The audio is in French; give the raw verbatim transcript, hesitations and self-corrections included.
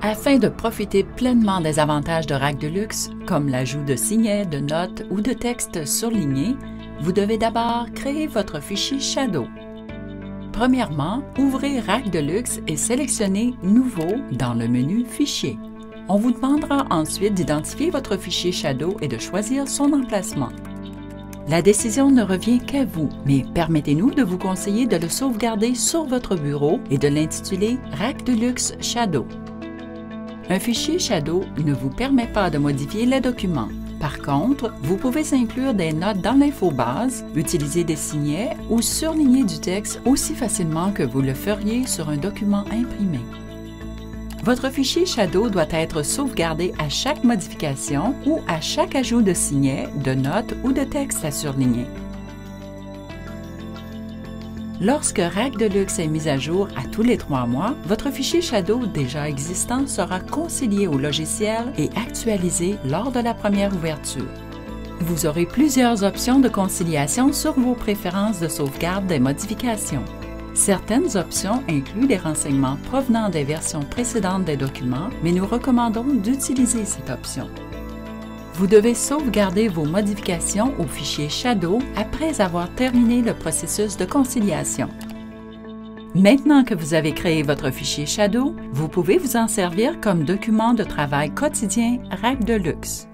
Afin de profiter pleinement des avantages de Rack Deluxe, comme l'ajout de signets, de notes ou de textes surlignés, vous devez d'abord créer votre fichier Shadow. Premièrement, ouvrez Rack Deluxe et sélectionnez « Nouveau » dans le menu « Fichier ». On vous demandera ensuite d'identifier votre fichier Shadow et de choisir son emplacement. La décision ne revient qu'à vous, mais permettez-nous de vous conseiller de le sauvegarder sur votre bureau et de l'intituler « Rack Deluxe Shadow ». Un fichier Shadow ne vous permet pas de modifier les documents. Par contre, vous pouvez inclure des notes dans l'infobase, utiliser des signets ou surligner du texte aussi facilement que vous le feriez sur un document imprimé. Votre fichier Shadow doit être sauvegardé à chaque modification ou à chaque ajout de signets, de notes ou de texte à surligner. Lorsque Rack Deluxe est mis à jour à tous les trois mois, votre fichier Shadow déjà existant sera concilié au logiciel et actualisé lors de la première ouverture. Vous aurez plusieurs options de conciliation sur vos préférences de sauvegarde des modifications. Certaines options incluent des renseignements provenant des versions précédentes des documents, mais nous recommandons d'utiliser cette option. Vous devez sauvegarder vos modifications au fichier Shadow après avoir terminé le processus de conciliation. Maintenant que vous avez créé votre fichier Shadow, vous pouvez vous en servir comme document de travail quotidien Rack Deluxe.